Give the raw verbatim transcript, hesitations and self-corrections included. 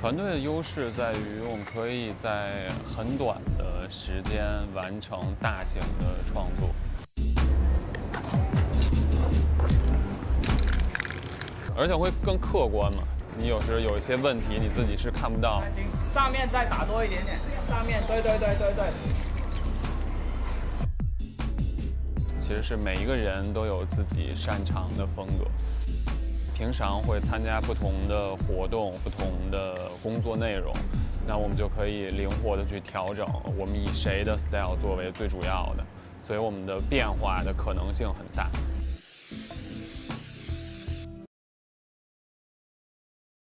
团队的优势在于我们可以在很短的时间完成大型的创作。而且会更客观嘛，你有时有一些问题你自己是看不到。 行，上面再打多一点点，上面，对对对对对。 其实是每一个人都有自己擅长的风格，平常会参加不同的活动、不同的工作内容，那我们就可以灵活的去调整，我们以谁的 style 作为最主要的，所以我们的变化的可能性很大。